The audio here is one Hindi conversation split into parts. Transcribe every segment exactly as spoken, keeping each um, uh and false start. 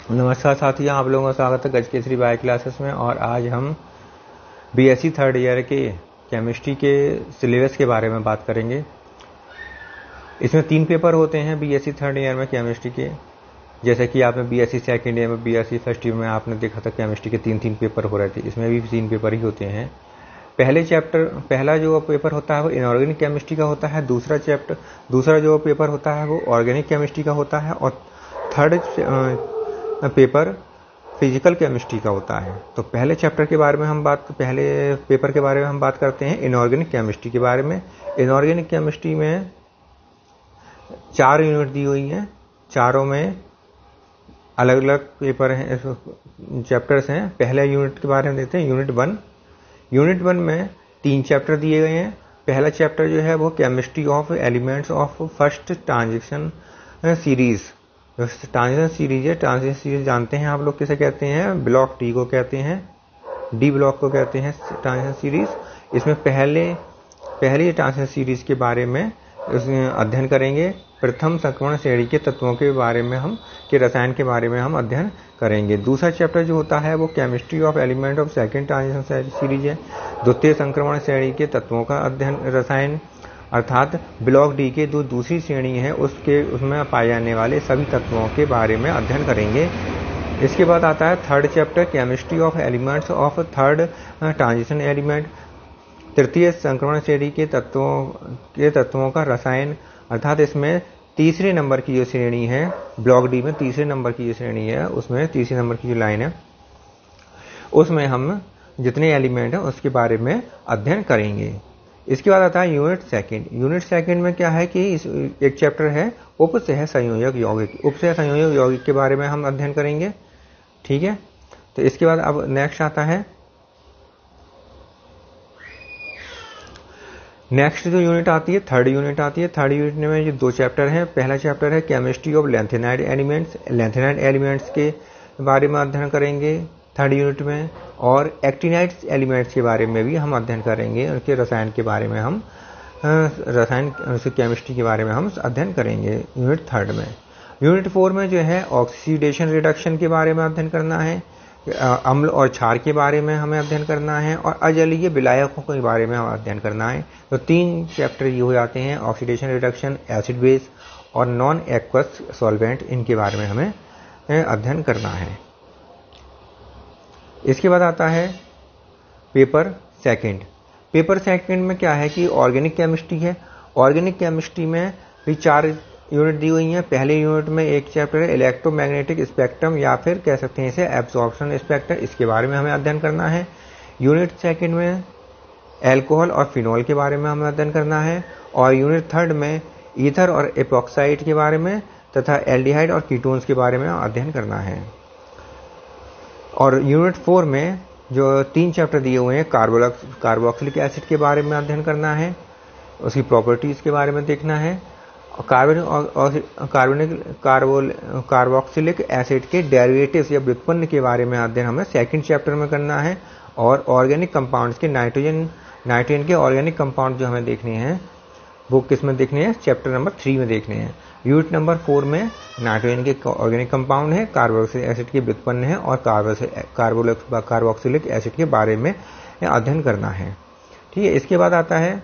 नमस्कार साथियों, आप लोगों का स्वागत है गज केसरी बायो क्लासेस में। और आज हम बीएससी थर्ड ईयर के केमिस्ट्री के सिलेबस के बारे में बात करेंगे। इसमें तीन पेपर होते हैं बीएससी थर्ड ईयर में केमिस्ट्री के। जैसे कि आपने बीएससी सेकंड ईयर में, बीएससी फर्स्ट ईयर में आपने देखा था केमिस्ट्री के तीन तीन पेपर हो रहे थे। इसमें भी तीन पेपर ही होते हैं। पहले चैप्टर पहला जो पेपर होता है वो इनऑर्गेनिक केमिस्ट्री का होता है। दूसरा चैप्टर दूसरा जो पेपर होता है वो ऑर्गेनिक केमिस्ट्री का होता है। और थर्ड पेपर फिजिकल केमिस्ट्री का होता है। तो पहले चैप्टर के बारे में हम बात पहले पेपर के बारे में हम बात करते हैं इनऑर्गेनिक केमिस्ट्री के बारे में। इनऑर्गेनिक केमिस्ट्री में चार यूनिट दी हुई हैं। चारों में अलग अलग पेपर हैं, चैप्टर्स हैं। पहले यूनिट के बारे में देखते हैं, यूनिट वन। यूनिट वन में तीन चैप्टर दिए गए हैं। पहला चैप्टर जो है वो chemistry of elements of first transition series. Transition series है, ट्रांजिशन सीरीज जानते हैं आप लोग किसे कहते हैं? ब्लॉक डी को कहते हैं, डी ब्लॉक को कहते हैं ट्रांजिशन सीरीज। इसमें पहले पहली ट्रांजिशन सीरीज के बारे में अध्ययन करेंगे। प्रथम संक्रमण श्रेणी के तत्वों के बारे में हम के रसायन के बारे में हम अध्ययन करेंगे। दूसरा चैप्टर जो होता है वो chemistry of element of second transition series है। द्वितीय संक्रमण श्रेणी के तत्वों का अध्ययन रसायन, अर्थात ब्लॉक डी के जो दूसरी श्रेणी है उसके उसमें पाए जाने वाले सभी तत्वों के बारे में अध्ययन करेंगे। इसके बाद आता है third chapter chemistry of elements of third transition element. तृतीय संक्रमण श्रेणी के तत्वों के तत्वों का रसायन, अर्थात इसमें तीसरे नंबर की जो श्रेणी है ब्लॉक डी में, तीसरे नंबर की जो श्रेणी है उसमें तीसरे नंबर की जो लाइन है उसमें हम जितने एलिमेंट हैं उसके बारे में अध्ययन करेंगे। इसके बाद आता है यूनिट सेकंड। यूनिट सेकंड में क्या है कि इस एक चैप्टर है उपसह संयोजक यौगिक। उपसह संयोजक यौगिक के बारे में हम अध्ययन करेंगे। ठीक है, तो इसके बाद अब नेक्स्ट आता है नेक्स्ट जो यूनिट आती है थर्ड यूनिट आती है। थर्ड यूनिट में जो दो चैप्टर हैं। पहला चैप्टर है chemistry of lanthanide elements. Lanthanide elements के बारे में अध्ययन करेंगे थर्ड यूनिट में। और एक्टिनाइड्स एलिमेंट्स के बारे में भी हम अध्ययन करेंगे। उनके रसायन के बारे में हम रसायन केमिस्ट्री के बारे में हम अध्ययन करेंगे यूनिट थर्ड में। यूनिट फोर में जो है ऑक्सीडेशन रिडक्शन के बारे में अध्ययन करना है। अम्ल और क्षार के बारे में हमें अध्ययन करना है। और अजलीय विलायकों के बारे में हम अध्ययन करना है। तो तीन चैप्टर ये हो जाते हैं, ऑक्सीडेशन रिडक्शन, एसिड बेस और नॉन एक्वस सॉल्वेंट। इनके बारे में हमें अध्ययन करना है। इसके बाद आता है पेपर सेकंड। पेपर सेकंड में क्या है कि ऑर्गेनिक केमिस्ट्री है। ऑर्गेनिक केमिस्ट्री में भी चार यूनिट दी हुई हैं। पहले यूनिट में एक चैप्टर है इलेक्ट्रोमैग्नेटिक स्पेक्ट्रम, या फिर कह सकते हैं इसे एब्जॉर्प्शन स्पेक्ट्रम। इसके बारे में हमें अध्ययन करना है। यूनिट सेकंड में एल्कोहल और फिनॉल के बारे में हमें अध्ययन करना है। और यूनिट थर्ड में ईथर और एपॉक्साइड के बारे में तथा एल्डिहाइड और कीटोन्स के बारे में अध्ययन करना है। और यूनिट फोर में जो तीन चैप्टर दिए हुए हैं कार्बोक्सिलिक एसिड के बारे में अध्ययन करना है, उसकी प्रॉपर्टीज के बारे में देखना है। कार्बन कार्बनिक कार्बोक्सिलिक एसिड के डेरिवेटिव्स या व्युत्पन्न के बारे में अध्ययन हमें सेकंड चैप्टर में करना है। और ऑर्गेनिक कंपाउंड्स के नाइट्रोजन नाइट्रोजन के ऑर्गेनिक कंपाउंड जो हमें देखने हैं वो किस में देखने हैं? चैप्टर नंबर थ्री में देखने हैं। यूनिट नंबर फोर में नाइट्रोजन के ऑर्गेनिक कंपाउंड है, कार्बोक्सिलिक एसिड के व्युत्पन्न है और कार्बोक्सिलिक एसिड के बारे में अध्ययन करना है। ठीक है, इसके बाद आता है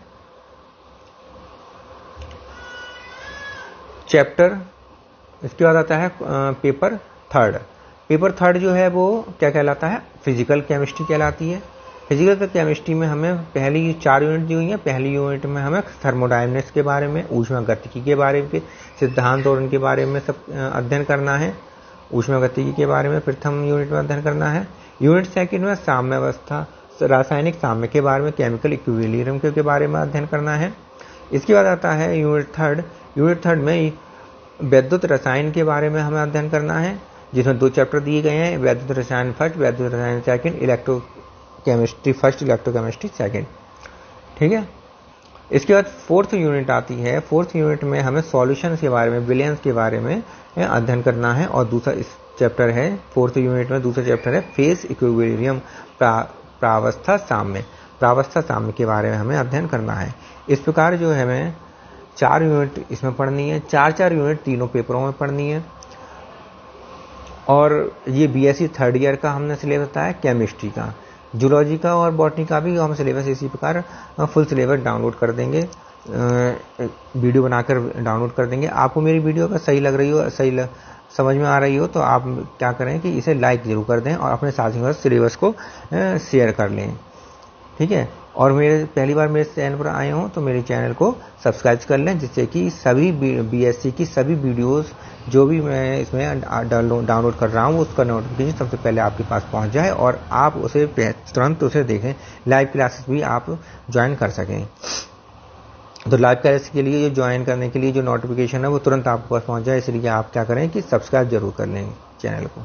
चैप्टर इसके बाद आता है पेपर थर्ड। पेपर थर्ड जो है वो क्या कहलाता है? फिजिकल केमिस्ट्री कहलाती है। फिजिकल केमिस्ट्री में हमें पहली चार यूनिट दी हुई है। पहली यूनिट में हमें थर्मोडायनेमिक्स के बारे में, ऊष्मागतिकी के बारे में, सिद्धांत और उनके बारे में सब अध्ययन करना है। ऊष्मागतिकी के बारे में प्रथम यूनिट में अध्ययन करना है। यूनिट सेकंड में साम्य अवस्था, रासायनिक साम्य के बारे में, केमिकल इक्विलिब्रियम के बारे में अध्ययन करना है। इसके बाद आता है यूनिट थर्ड। यूनिट थर्ड में वैद्युत रसायन के बारे में हमें अध्ययन करना है, जिसमें दो चैप्टर दिए गए हैं, वैद्युत रसायन फर्स्ट, वैद्युत रसायन second, electro chemistry first, electrochemistry second. ठीक है, इसके बाद फोर्थ यूनिट आती है। फोर्थ यूनिट में हमें सॉल्यूशंस के बारे में, विलयंस के बारे में अध्ययन करना है। और दूसरा इस चैप्टर है फोर्थ यूनिट में दूसरा चैप्टर है फेस इक्विलिब्रियम, प्रावस्था साम्य। प्रावस्था साम्य के बारे में हमें अध्ययन करना है। इस प्रकार जो है हमें चार यूनिट इसमें पढ़नी है। चार चार यूनिट तीनों पेपरों में पढ़नी है। और ये बीएससी थर्ड ईयर का हमने सिलेबस बताया केमिस्ट्री का। जूलॉजी का और बॉटनी का भी हम सिलेबस इसी प्रकार फुल सिलेबस डाउनलोड कर देंगे, वीडियो बनाकर डाउनलोड कर देंगे। आपको मेरी वीडियो अगर सही लग रही हो, सही लग, समझ में आ रही हो, तो आप क्या करें कि इसे लाइक जरूर कर दें और अपने साथियों के साथ सिलेबस को शेयर कर लें, ठीक है। और मेरे पहली बार मेरे चैनल पर आए हों तो मेरे चैनल को सब्सक्राइब कर लें, जिससे कि सभी बीएससी की सभी वीडियोस जो भी मैं इसमें डाउनलोड कर रहा हूँ उसका नोटिफिकेशन सबसे पहले आपके पास पहुँच जाए और आप उसे तुरंत उसे देखें, लाइव क्लासेस भी आप ज्वाइन कर सकें। तो लाइव क्लास के लिए जो ज्वाइन करने के लिए जो नोटिफिकेशन है वो तुरंत आपके पास पहुँच जाए, इसलिए आप क्या करें कि सब्सक्राइब जरूर कर लें चैनल को।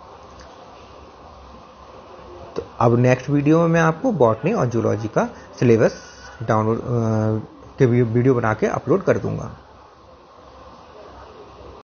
तो अब नेक्स्ट वीडियो में मैं आपको बॉटनी और जूलॉजी का सिलेबस डाउनलोड के वीडियो बना के अपलोड कर दूंगा।